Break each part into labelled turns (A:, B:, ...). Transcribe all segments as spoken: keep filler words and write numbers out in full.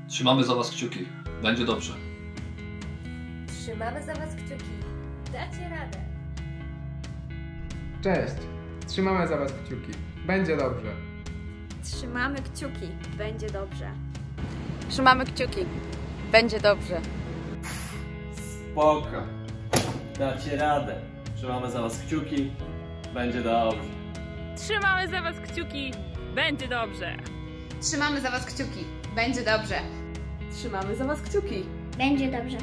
A: Trzymamy za was kciuki. Będzie dobrze.
B: Trzymamy za was kciuki. Dacie radę.
C: Cześć. Trzymamy za was kciuki. Będzie dobrze.
B: Trzymamy kciuki. Będzie dobrze.
D: Trzymamy kciuki. Będzie dobrze.
E: Spoko. Dacie radę. Trzymamy za was kciuki. Będzie dobrze.
F: Trzymamy za was kciuki. Będzie dobrze.
D: Trzymamy za was kciuki. Będzie dobrze.
G: Trzymamy za was kciuki.
B: Będzie dobrze.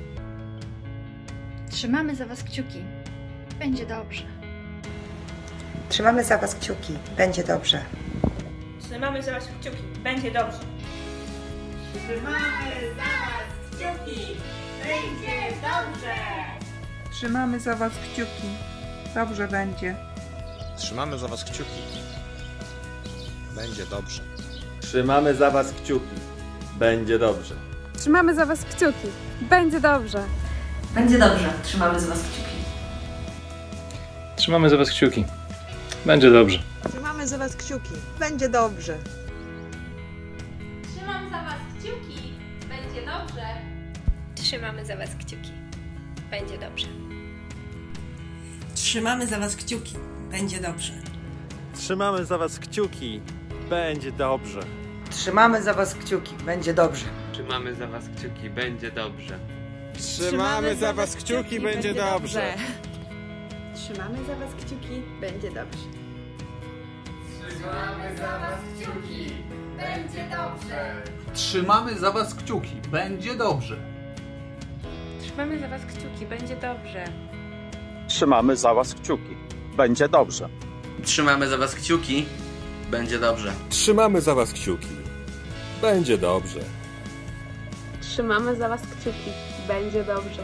H: Trzymamy za was kciuki. Będzie dobrze.
I: Trzymamy za was kciuki. Będzie dobrze.
J: Trzymamy za was kciuki. Będzie dobrze.
K: Trzymamy za was kciuki. Będzie dobrze.
L: Trzymamy za was kciuki. Dobrze będzie.
M: Trzymamy za was kciuki. Będzie dobrze.
E: Trzymamy za was kciuki. Będzie dobrze.
D: Trzymamy za was kciuki. Będzie dobrze.
G: Będzie dobrze. Trzymamy za was kciuki.
N: Trzymamy za was kciuki. Będzie dobrze.
L: Trzymamy za was kciuki. Będzie dobrze.
B: Trzymam za was kciuki. Będzie dobrze. Trzymamy za was kciuki. Będzie dobrze.
L: Trzymamy za was kciuki. Będzie dobrze.
E: Trzymamy za was kciuki. Będzie dobrze.
I: Trzymamy za was kciuki. Będzie dobrze.
O: Trzymamy za was kciuki. Będzie dobrze.
M: Trzymamy za was kciuki. Będzie dobrze.
G: Trzymamy za was kciuki. Będzie dobrze.
K: Trzymamy za was kciuki. Będzie dobrze.
A: Trzymamy za was kciuki. Będzie dobrze.
F: Trzymamy za was kciuki. Będzie dobrze.
P: Trzymamy za was kciuki. Będzie dobrze.
O: Trzymamy za was kciuki. Będzie dobrze.
M: Trzymamy za was kciuki. Będzie dobrze.
D: Trzymamy za was kciuki. Będzie dobrze.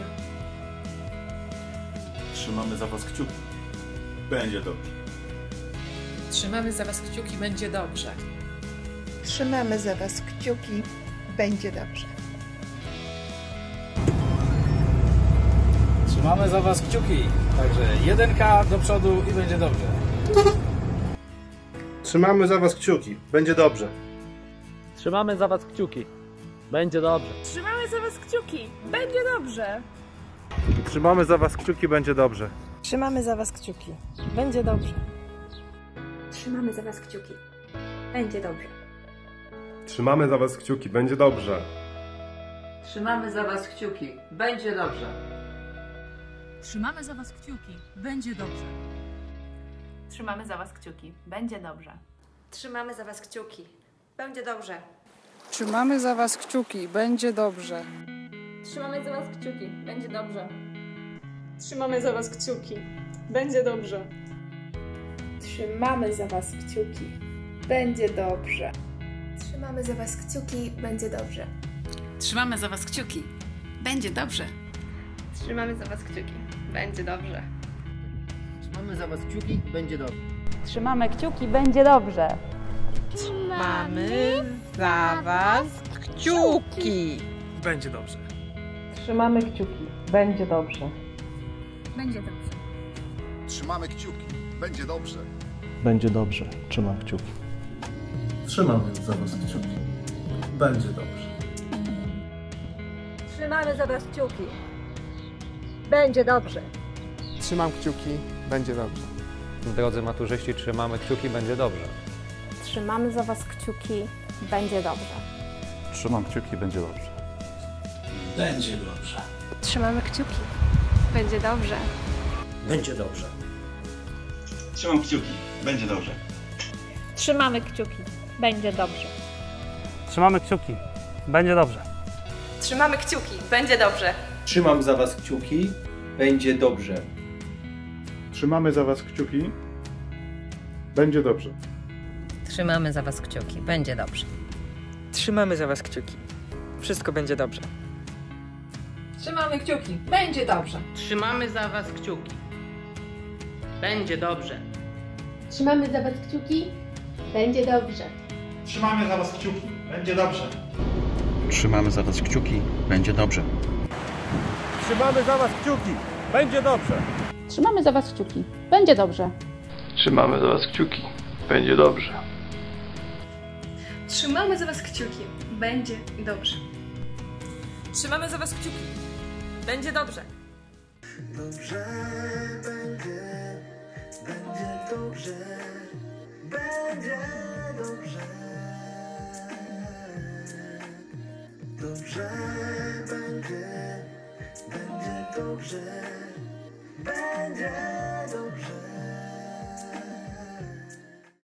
E: Trzymamy za was kciuki. Będzie dobrze.
G: Trzymamy za was kciuki. Będzie dobrze.
L: Trzymamy za was kciuki. Będzie dobrze.
N: Trzymamy za was kciuki. Także jedynka do przodu i będzie dobrze.
Q: Trzymamy za was kciuki. Będzie dobrze.
E: Trzymamy za was kciuki. Będzie dobrze.
F: Trzymamy za was kciuki. Będzie dobrze.
Q: Trzymamy za was kciuki. Będzie dobrze.
G: Trzymamy za was kciuki. Będzie dobrze.
B: Trzymamy za was kciuki. Będzie dobrze.
Q: Trzymamy za was kciuki. Będzie dobrze.
G: Trzymamy za was kciuki. Będzie dobrze.
F: Trzymamy za was kciuki. Będzie dobrze.
D: Trzymamy za was kciuki. Będzie dobrze.
B: Trzymamy za was kciuki. Będzie dobrze.
D: Trzymamy za was kciuki. Będzie dobrze.
G: Trzymamy za was kciuki. Będzie dobrze. Trzymamy za was kciuki. Będzie dobrze.
D: Trzymamy za was kciuki. Będzie dobrze.
H: Trzymamy za was kciuki. Będzie dobrze.
D: Trzymamy za was kciuki. Będzie dobrze.
B: Trzymamy za was kciuki. Będzie dobrze.
I: Trzymamy za was kciuki. Będzie dobrze.
D: Trzymamy kciuki. Będzie dobrze.
L: Trzymamy za was kciuki.
N: Będzie dobrze.
G: Trzymamy kciuki. Będzie dobrze.
F: Będzie dobrze.
M: Trzymamy kciuki. Będzie dobrze.
N: Będzie dobrze. Trzymam kciuki.
Q: Trzymamy za was kciuki. Będzie dobrze.
B: Trzymamy za was kciuki. Będzie dobrze.
C: Trzymam kciuki. Będzie dobrze.
N: Drodzy maturzyści, trzymamy kciuki. Będzie dobrze.
D: Trzymamy za was kciuki. Będzie dobrze.
N: Trzymam kciuki. Będzie dobrze.
E: Będzie dobrze.
D: Trzymamy kciuki. Będzie dobrze.
E: Będzie dobrze.
P: Trzymam kciuki. Będzie dobrze.
F: Trzymamy kciuki. Będzie dobrze.
N: Trzymamy kciuki. Będzie dobrze.
G: Trzymamy kciuki. Będzie dobrze.
E: Trzymam za was kciuki. Będzie dobrze.
Q: Trzymamy za was kciuki. Będzie dobrze.
I: Trzymamy za was kciuki. Będzie dobrze.
G: Trzymamy za was kciuki. Wszystko będzie dobrze. Trzymamy kciuki. Będzie dobrze.
I: Trzymamy za was kciuki. Będzie dobrze.
B: Trzymamy za was kciuki. Będzie dobrze.
Q: Trzymamy za was kciuki. Będzie dobrze.
P: Trzymamy za was kciuki. Będzie dobrze.
Q: Trzymamy za was kciuki. Będzie dobrze.
D: Trzymamy za was kciuki. Będzie dobrze.
N: Trzymamy za was kciuki. Będzie dobrze.
G: Trzymamy za was kciuki.
D: Będzie dobrze.
G: Trzymamy za was kciuki. Będzie dobrze.
R: Dobrze będzie, będzie dobrze, będzie dobrze. Dobrze będzie, będzie dobrze, będzie